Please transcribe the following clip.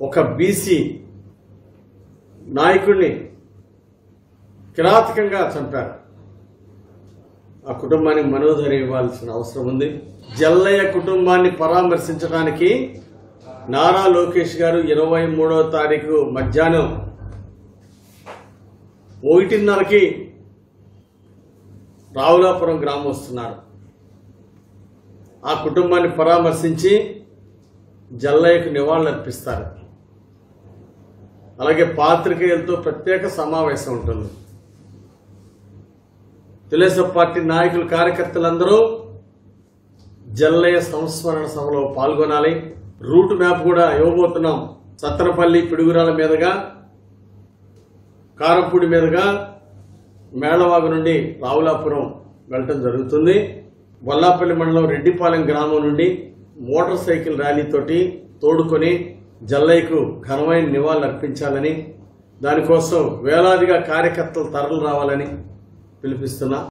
ఒక బీసీ నాయకుడిని కిరాతకంగా చంపారు. ఆ కుటుంబానికి మనోధైర్యం ఇవ్వాల్సిన అవసరం ఉంది. జల్లయ్య కుటుంబాన్ని పరామర్శించడానికి నారా లోకేష్ గారు 23వ తారీఖు మధ్యాహ్నం 1:30కి రావులాపురం గ్రామం వస్తున్నారు. ఆ కుటుంబాన్ని పరామర్శించి జల్లయ్యకు నివాళులర్పిస్తారు. అలాగే పాత్రికేయులతో ప్రత్యేక సమావేశం ఉంటుంది. తెలుగుదేశం పార్టీ నాయకులు, కార్యకర్తలందరూ జల్లయ్య సంస్మరణ సభలో పాల్గొనాలి. రూట్ మ్యాప్ కూడా ఇవ్వబోతున్నాం. సత్తనపల్లి, పిడుగురాల మీదుగా, కారంపూడి మీదుగా మేళవాగు నుండి రావులాపురం వెళ్ళటం జరుగుతుంది. వల్లాపల్లి మండలం రెడ్డిపాలెం గ్రామం నుండి మోటార్ సైకిల్ ర్యాలీతోటి తోడుకొని జల్లయ్యకు ఘనమైన నివాళులు అర్పించాలని, దానికోసం వేలాదిగా కార్యకర్తలు తరలి రావాలని పిలిపిస్తున్నా.